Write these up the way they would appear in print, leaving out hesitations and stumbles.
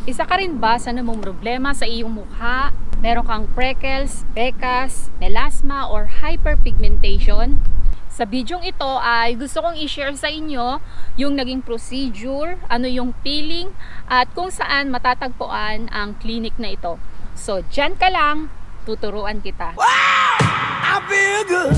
Isa ka rin ba sa namang problema sa iyong mukha? Meron kang freckles, pecas, melasma, or hyperpigmentation? Sa bidyong ito ay gusto kong i-share sa inyo yung naging procedure, ano yung peeling, at kung saan matatagpuan ang clinic na ito. So, dyan ka lang, tuturuan kita. Wow! I feel good!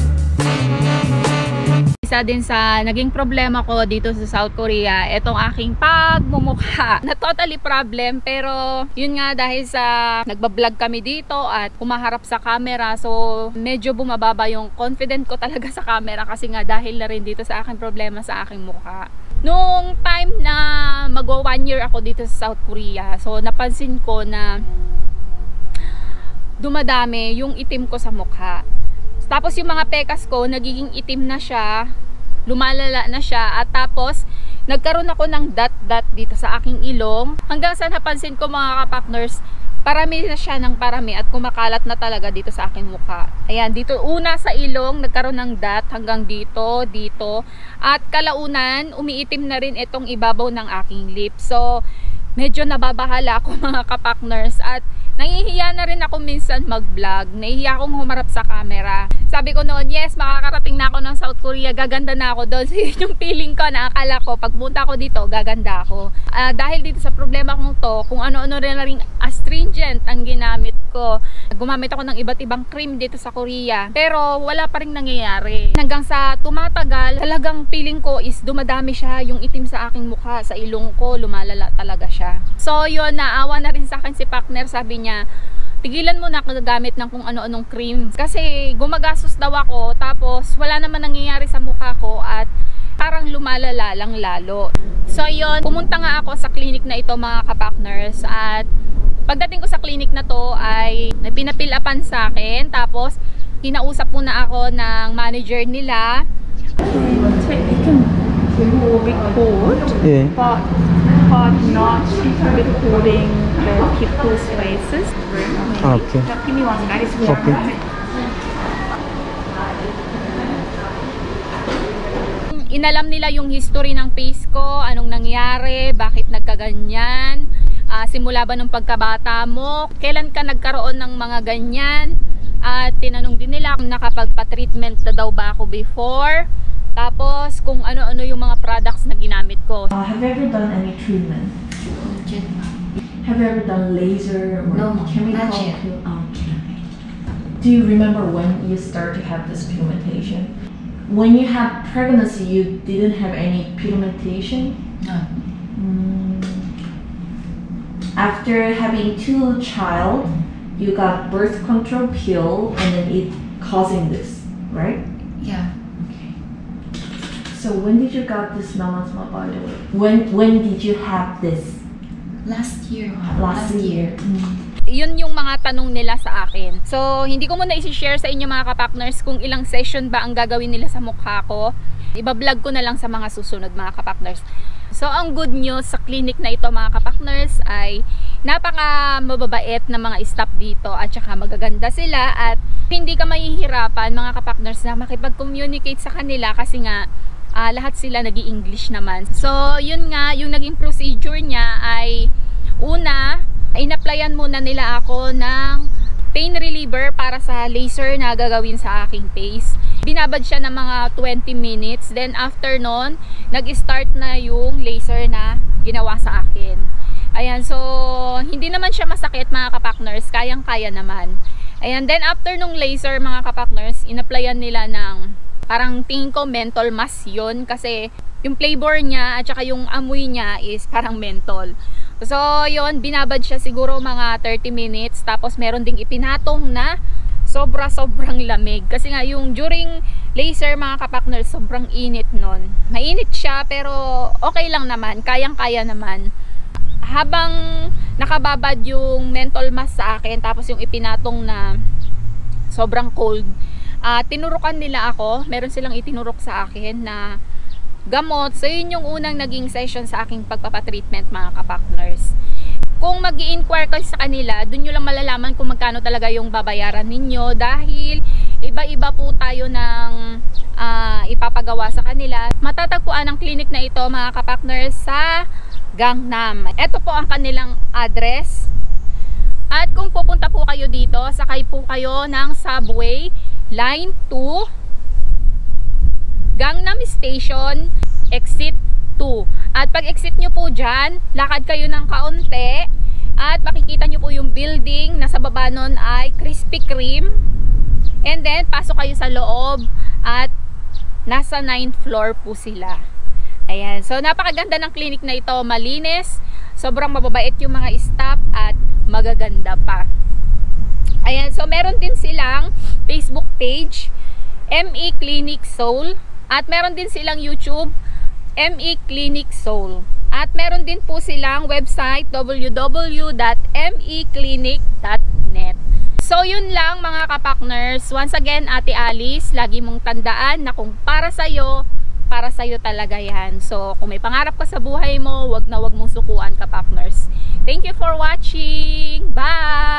Isa din sa naging problema ko dito sa South Korea, itong aking pagmumukha na totally problem, pero yun nga dahil sa nagbablog kami dito at kumaharap sa camera, so medyo bumababa yung confident ko talaga sa camera kasi nga dahil na rin dito sa aking problema sa aking mukha. Nung time na mag-1 year ako dito sa South Korea, so napansin ko na dumadami yung itim ko sa mukha. Tapos yung mga pekas ko, nagiging itim na siya, lumalala na siya, at tapos nagkaroon ako ng dot-dot dito sa aking ilong. Hanggang sa napansin ko mga kapakners, parami na siya ng parami at kumakalat na talaga dito sa aking mukha. Ayan, dito una sa ilong, nagkaroon ng dot hanggang dito, dito. At kalaunan, umiitim na rin itong ibabaw ng aking lips. So, medyo nababahala ako mga kapakners at nahihiya na rin ako minsan mag-vlog. Nahihiya akong humarap sa camera. Sabi ko noon, yes, makakarating na ako ng South Korea. Gaganda na ako doon. Yung feeling ko, naakala ko, pagpunta ko dito, gaganda ako. Dahil dito sa problema kong to, kung ano-ano rin na rin astringent ang ginamit ko. Gumamit ako ng iba't ibang cream dito sa Korea. Pero wala pa rin nangyayari. Hanggang sa tumatagal, talagang feeling ko is dumadami siya yung itim sa aking mukha. Sa ilong ko, lumalala talaga siya. So yun, naawa na rin sa akin si partner. Sabi niya, tigilan mo na kagagamit ng kung ano-anong cream kasi gumagastos daw ako tapos wala naman nangyayari sa mukha ko at parang lumalala lang lalo. So yun, pumunta nga ako sa clinic na ito mga kapakners, at pagdating ko sa clinic na to ay pinapilapan sa akin, tapos kinausap muna ako ng manager nila. Record, Yeah. but not recording the people's faces. Okay. Give me one guys. Okay. Inalam nila yung history ng face ko, anong nangyari, bakit nagkaganyan, simula ba nung pagkabata mo, kailan ka nagkaroon ng mga ganyan, at tinanong din nila kung nakapagpa-treatment na daw ba ako before. Tapos, kung ano-ano yung mga products na ginamit ko. Have you ever done any treatment? Have you ever done laser or No, chemical? not yet. Okay. Do you remember when you start to have this pigmentation? When you have pregnancy, you didn't have any pigmentation? No. After having 2 child, you got birth control pill and then it causing this, right? Yeah. So when did you got this melasma, by the way? When did you have this? Last year. Last year. Yun yung mga tanong nila sa akin. So, hindi ko muna isi-share sa inyo mga kapakners kung ilang session ba ang gagawin nila sa mukha ko. Iba-vlog ko na lang sa mga susunod mga kapakners. So, ang good news sa clinic na ito mga kapakners ay napaka mababait na mga staff dito at saka magaganda sila at hindi ka mahihirapan mga kapakners na makipag-communicate sa kanila kasi nga lahat sila nag-i-English naman. So, yun nga, yung naging procedure niya ay una, in-applyan muna nila ako ng pain reliever para sa laser na gagawin sa aking face. Binabad siya ng mga 20 minutes. Then after nun, nag-start na yung laser na ginawa sa akin. Ayan, so hindi naman siya masakit mga kapakners, kayang-kaya naman. Ayan, then after nung laser mga kapakners, in-applyan nila ng parang tingin ko menthol mask yun kasi yung flavor niya at saka yung amoy niya is parang menthol. So yun, binabad siya siguro mga 30 minutes, tapos meron ding ipinatong na sobrang lamig kasi nga yung during laser mga kapakner sobrang init nun. Mainit siya pero okay lang naman, kayang-kaya naman. Habang nakababad yung menthol mask sa akin tapos yung ipinatong na sobrang cold, tinurukan nila ako, meron silang itinurok sa akin na gamot. So yun yung unang naging session sa aking pagpapatreatment mga kapakners. Kung mag-i-inquire kayo sa kanila, dun nyo lang malalaman kung magkano talaga yung babayaran ninyo dahil iba-iba po tayo ng ipapagawa sa kanila. Matatagpuan ang clinic na ito mga kapakners sa Gangnam. Ito po ang kanilang address. At kung pupunta po kayo dito, sakay po kayo ng subway line 2 Gangnam Station, exit 2. At pag exit nyo po dyan, lakad kayo ng kaunti at makikita nyo po yung building. Nasa baba nun ay Krispy Kreme. And then pasok kayo sa loob at nasa 9th floor po sila. Ayan, so napakaganda ng clinic na ito, malinis, sobrang mababait yung mga staff at magaganda pa. Ayan, so meron din silang Facebook page, ME Clinic Seoul, at meron din silang YouTube, ME Clinic Seoul. At meron din po silang website, www.meclinic.net. So yun lang mga kapakners. Once again, Ate Alice, lagi mong tandaan na kung para sa'yo talaga yan. So kung may pangarap ka sa buhay mo, wag na wag mong sukuan, kapakners. Thank you for watching. Bye!